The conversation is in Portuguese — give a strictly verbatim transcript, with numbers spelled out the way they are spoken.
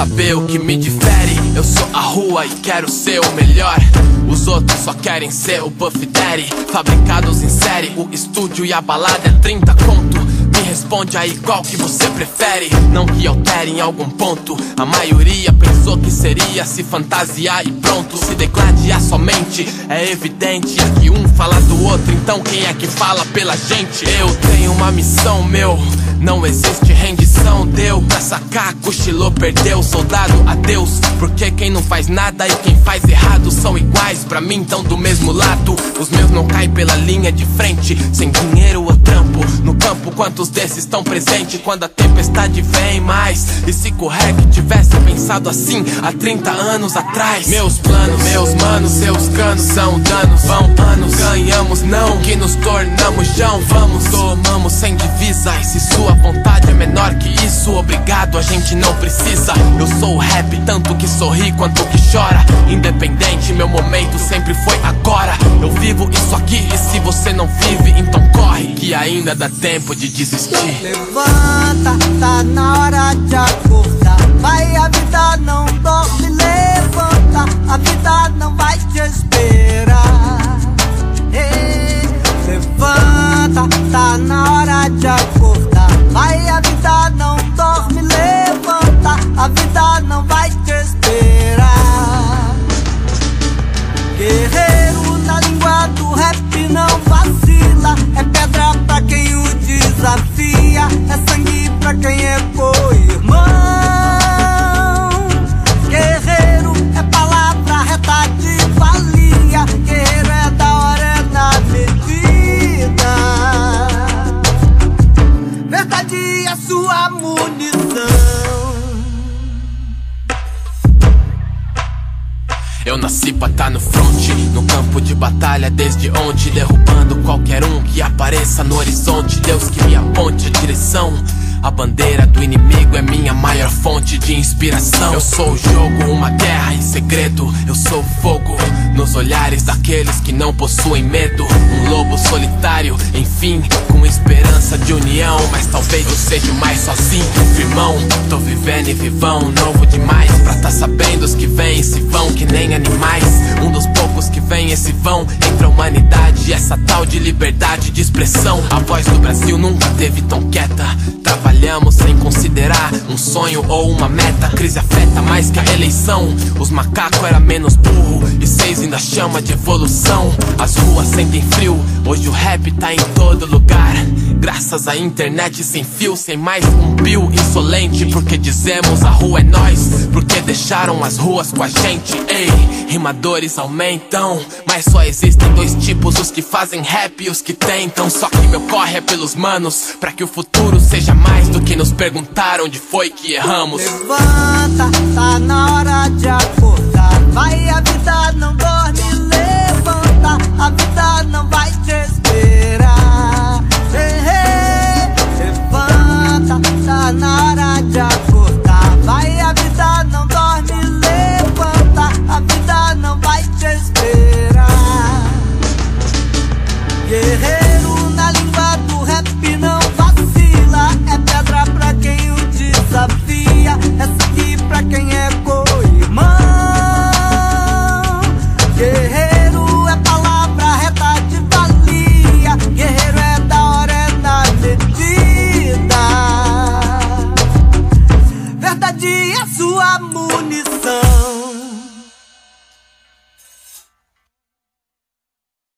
saber o que me difere. Eu sou a rua e quero ser o melhor. Os outros só querem ser o Puff Daddy. Fabricados em série, o estúdio e a balada é trinta conto. Me responde aí qual que você prefere. Não que altere em algum ponto. A maioria pensou que seria se fantasiar e pronto. Se degladiar somente, é evidente. Aqui um fala do outro, então quem é que fala pela gente? Eu tenho uma missão, meu. Não existe rendição, deu pra sacar, cochilou, perdeu, soldado, adeus. Porque quem não faz nada e quem faz errado são iguais, pra mim tão do mesmo lado. Os meus não caem pela linha de frente, sem dinheiro ou trampo. No campo quantos desses estão presentes quando a tempestade vem mais? E se Correc tivesse pensado assim há trinta anos atrás? Meus planos, meus manos, seus canos são danos. Vão anos, ganhamos não, que nos tornamos chão. Vamos, tomamos sem divisa. E se sua vontade é menor que isso, obrigado, a gente não precisa. Eu sou o rap, tanto que sorri quanto que chora. Independente, meu momento sempre foi agora. Eu vivo isso aqui e se você não vive, então corre, que ainda dá tempo de desistir. Levanta, tá na hora de acordar. Vai, a vida não dorme, levanta. A vida não vai te esperar. Ei, levanta, tá na hora de acordar. Vai, a vida não dorme, levanta. A vida não vai te esperar. Guerreiro na língua do rap não vacila. É pedra pra quem o desafia, é sangue pra quem é co-irmão. Guerreiro é palavra reta de valia. Guerreiro é da hora, é na medida. Verdade é sua munição. Eu nasci pra tá no front, no campo de batalha desde onde, derrubando qualquer um que apareça no horizonte. Deus que me aponte a direção. A bandeira do inimigo é minha maior fonte de inspiração. Eu sou o jogo, uma guerra em segredo. Eu sou o fogo nos olhares daqueles que não possuem medo. Um lobo solitário, enfim, com esperança de união. Mas talvez eu seja mais sozinho, irmão. Tô vivendo e vivão, novo demais pra tá sabendo os que vêm e se vão que nem animais. Um dos poucos que vem e se vão entre a humanidade e essa tal de liberdade de expressão. A voz do Brasil nunca teve tão quieta. Trabalhamos sem considerar um sonho ou uma meta. A crise afeta mais que a eleição. Os macacos era menos burro e seis ainda chama de evolução. As ruas sentem frio, hoje o rap tá em todo lugar. Graças à internet sem fio, sem mais um pio insolente. Porque dizemos a rua é nós, porque deixaram as ruas com a gente. Ei, rimadores aumentam, mas só existem dois tipos: os que fazem rap e os que tentam. Só que meu corre é pelos manos, pra que o futuro seja mais do que nos perguntaram onde foi que erramos. Levanta, tá na hora de acordar. Vai, a vida não dorme, levanta. A vida não vai te esperar.